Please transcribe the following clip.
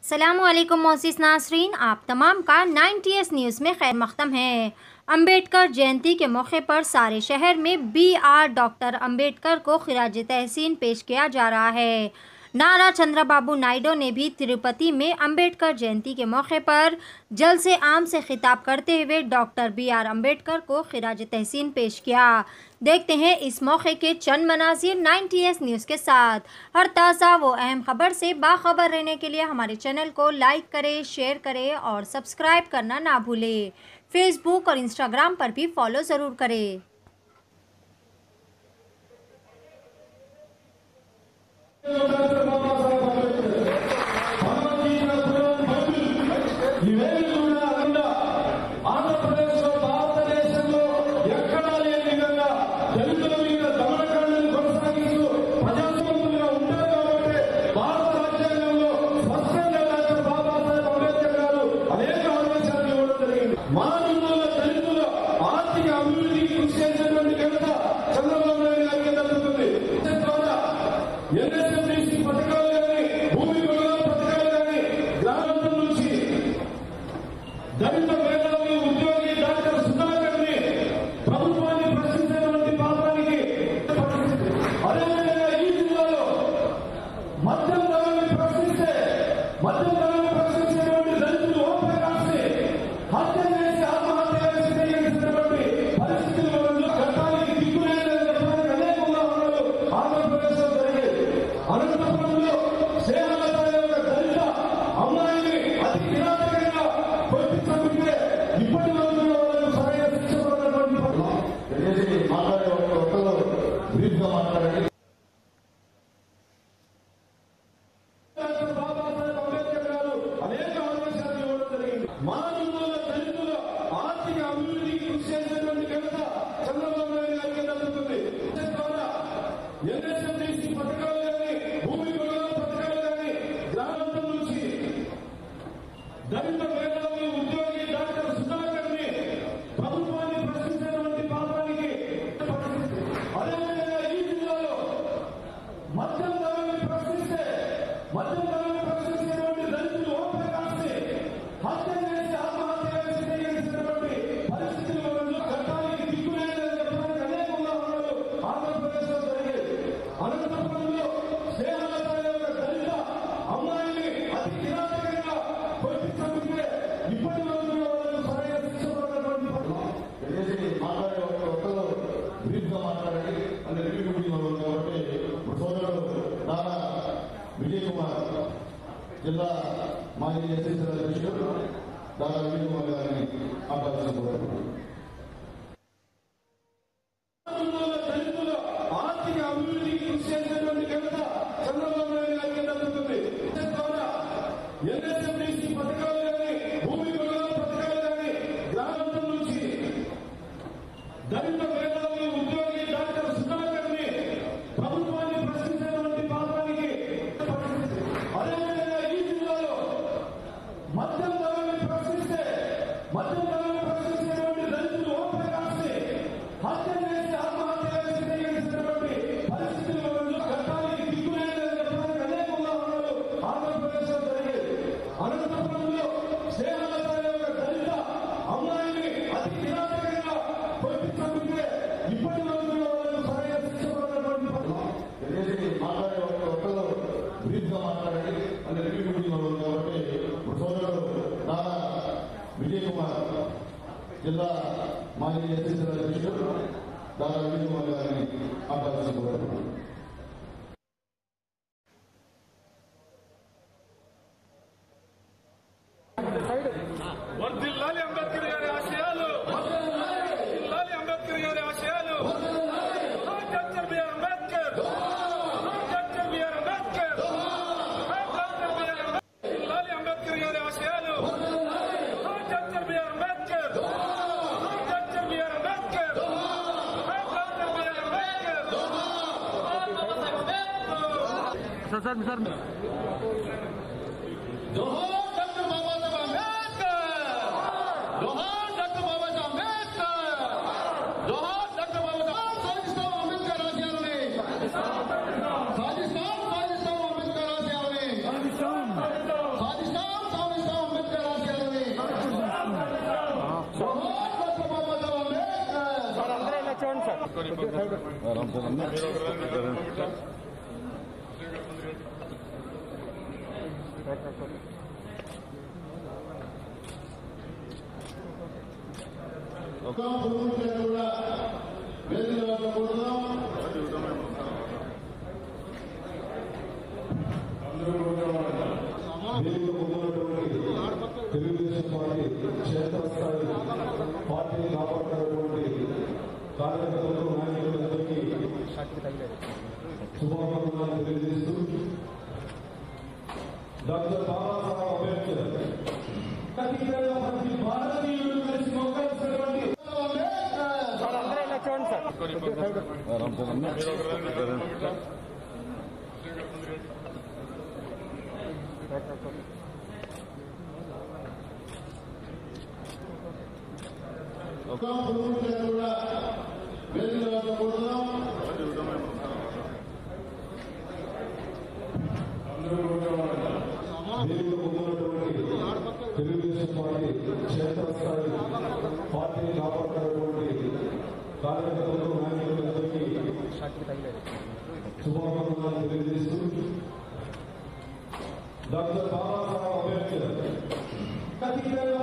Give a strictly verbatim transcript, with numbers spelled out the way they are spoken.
अस्सलामुअलैकुम मोअज़्ज़िज़ नाज़रीन, आप तमाम का नाइन्टी एस न्यूज़ में खैर मक़दम है। अम्बेडकर जयंती के मौके पर सारे शहर में बी आर डॉक्टर अम्बेडकर को खिराज तहसीन पेश किया जा रहा है। नारा चंद्रबाबू नायडू ने भी तिरुपति में अम्बेडकर जयंती के मौके पर जलसे आम से खिताब करते हुए डॉक्टर बी आर अम्बेडकर को खिराज तहसीन पेश किया। देखते हैं इस मौके के चंद मनाज़िर नाइन्टी एस न्यूज़ के साथ। हर ताज़ा व अहम खबर से बाखबर रहने के लिए हमारे चैनल को लाइक करें, शेयर करें और सब्सक्राइब करना ना भूलें। फेसबुक और इंस्टाग्राम पर भी फॉलो ज़रूर करें। జిల్లా మాజీ ఎస్ఎస్ఎల్ అధ్యక్షుడు దాదా విజయ్ కుమార్ గారిని ఆహ్వానించబోతున్నారు. ఆర్థిక అభివృద్ధికి కృషి చేసినటువంటి ఘనత చంద్రబాబు నాయుడు గారికి దక్కుతుంది. ఎన్ఎస్ఎండిసి పథకాలు కానీ, భూమి కొనుగోలు పథకాలు కానీ, గ్రామాంతరం నుంచి దళిత మేధావి ఉద్యోగి డాక్టర్ సుధాకర్ ని ప్రభుత్వాన్ని ప్రశ్నించినటువంటి పాపానికి అదేవిధంగా ఈ జిల్లాలో మద్యం ధరని ప్రశ్నిస్తే మద్యం ధరని ప్రశ్నించినటువంటి దళితులు ఓ ప్రకాశ్ ని హత్య చేసి ఆత్మహత్య చేసినటువంటి పరిస్థితుల్లో చట్టానికి దిగులేదని చెప్పడానికి అనేకంగా ఉన్నారు. ఆంధ్రప్రదేశ్ లో జరిగేది అనంతపురంలో స్నేహలత యొక్క దళిత అమ్మాయిని అతి కిరాతకంగా కొట్టి చంపితే ఇప్పటి వరకు వాళ్ళకు సరైన శిక్ష పడినటువంటి మాట్లాడే ఒక్కరు బ్రీఫ్ గా మాట్లాడండి అంటే రివ్యూ మీటింగ్ కాబట్టి సోదరుడు నారా విజయ్ కుమార్ జిల్లా మాజీ ఎస్ఎస్ఎల్ అధ్యక్షుడు దాదా విజయ్ కుమార్ గారిని ఆహ్వానించబోతున్నారు. వర్ధిల్లాలి అంబేద్కర్ గారి ఆశయాలు, వర్ధిల్లాలి అంబేద్కర్ గారి ఆశయాలు. Doctor B R Ambedkar, doctor B R Ambedkar, doctor B R Ambedkar. వర్ధిల్లాలి అంబేద్కర్ గారి ఆశయాలు, doctor B R Ambedkar, doctor B R Ambedkar, doctor B R Ambedkar. Sir sir sir జోహార్ డాక్టర్ బాబాసాహెబ్ అంబేద్కర్, జోహార్ డాక్టర్ బాబాసాహెబ్ అంబేద్కర్, జోహార్ డాక్టర్ బాబాసాహెబ్. సాధిస్తాం అంబేద్కర్ ఆశయాలని, సాధిస్తాం సాధిస్తాం అంబేద్కర్ ఆశయాలని, సాధిస్తాం ఒక పురుగులు కూడా వేదికలో కూడదాం. తెలుగుదేశం పార్టీ క్షేత్రస్థాయి పార్టీని కాపాడుతున్నటువంటి కార్యకర్తలకు నాయకులందరికీ శుభాకాంక్షలు తెలియజేస్తూ డాక్టర్ బాబాసాహెబ్ అంబేద్కర్ ప్రతి భారతీయుడు కలిసి మొక్కాల్సినటువంటి ఒక పురుగులు కూడా వేదికలో కూడదాం. తెలుగుదేశం పార్టీ క్షేత్రస్థాయి పార్టీని కాపాడుతున్నటువంటి కార్యకర్తలకు నాయకులందరికీ శుభాకాంక్షలు తెలియజేస్తూ డాక్టర్ బాబాసాహెబ్ అంబేద్కర్